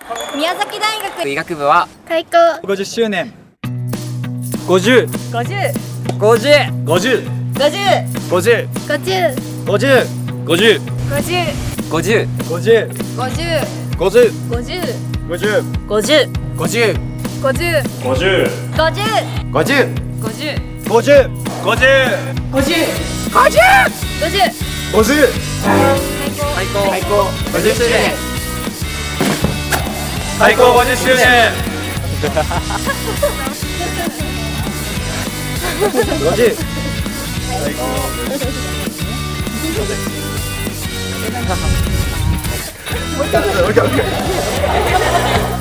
宮崎大学医学部は開校 50周年。50、 50、 50、 50、 50、 50、 50、 50、50、 50、 50、 50、 50、 50、 50、 50、 50、 50、 50、 50、 50、 50、 50、 50、 50、 最高、 最高50周年。最高50周年。50。最高。もう一回。